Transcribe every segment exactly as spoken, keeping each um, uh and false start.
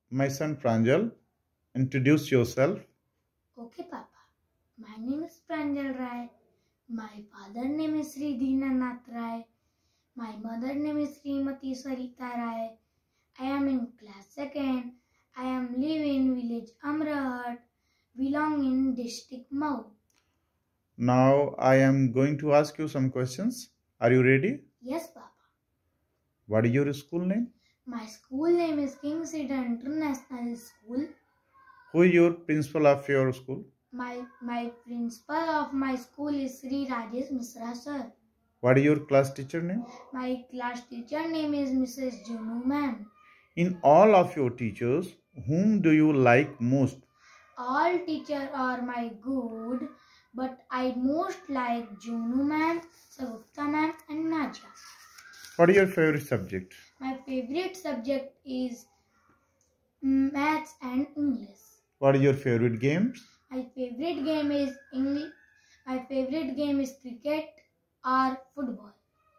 my son Pranjal. Introduce yourself. Okay, Papa. My name is Pranjal Rai. My father name is Sri Dinanath Rai. My mother name is Srimati Sarita Rai. I am in class second. I am live in village Amrahat, belong in district Mau. Now I am going to ask you some questions. Are you ready? Yes, Papa. What is your school name? My school name is King Cedar International School. Who is your principal of your school? My, my principal of my school is Sri Rajesh Misra sir. What is your class teacher name? My class teacher name is Missus Junu ma'am. In all of your teachers, whom do you like most? All teachers are my good, but I most like Junu ma'am, Sarupta ma'am and Naja. What is your favorite subject? My favorite subject is maths and English. What is your favorite games? My favorite game is English. My favorite game is cricket or football.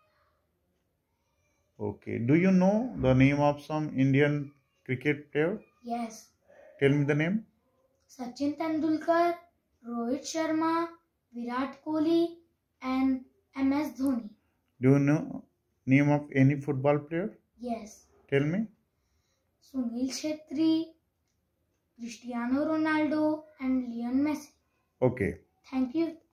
Okay. Do you know the name of some Indian cricket player? Yes. Tell me the name. Sachin Tendulkar, Rohit Sharma, Virat Kohli and M S Dhoni. Do you know name of any football player? Yes. Tell me. Sunil Shetty, Cristiano Ronaldo and Lionel Messi. Okay. Thank you.